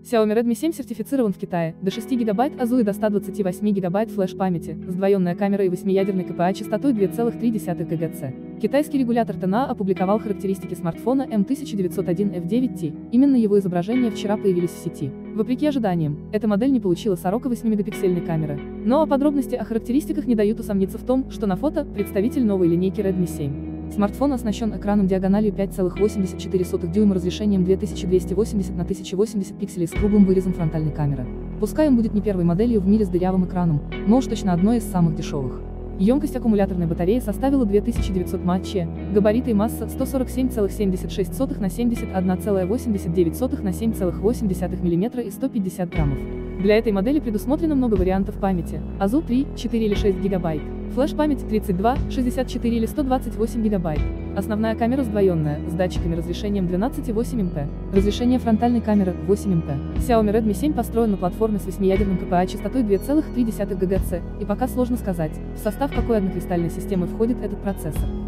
Xiaomi Redmi 7 сертифицирован в Китае, до 6 ГБ АЗУ и до 128 ГБ флеш-памяти, сдвоенная камера и 8-ядерный КПА частотой 2,3 ГГц. Китайский регулятор ТНА опубликовал характеристики смартфона M1901F9T, именно его изображения вчера появились в сети. Вопреки ожиданиям, эта модель не получила 48-мегапиксельной камеры. Но подробности о характеристиках не дают усомниться в том, что на фото представитель новой линейки Redmi 7. Смартфон оснащен экраном диагональю 5,84 дюйма разрешением 2280 на 1080 пикселей с круглым вырезом фронтальной камеры. Пускай он будет не первой моделью в мире с дырявым экраном, но уж точно одной из самых дешевых. Емкость аккумуляторной батареи составила 2900 мАч, габариты и масса 147,76 на 71,89 на 7,8 мм и 150 граммов. Для этой модели предусмотрено много вариантов памяти: АЗУ 3, 4 или 6 ГБ, флеш-память 32, 64 или 128 ГБ. Основная камера сдвоенная, с датчиками разрешением 12,8 МП. Разрешение фронтальной камеры 8 МП. Xiaomi Redmi 7 построен на платформе с 8-ядерным КПА частотой 2,3 ГГц, и пока сложно сказать, в состав какой однокристальной системы входит этот процессор.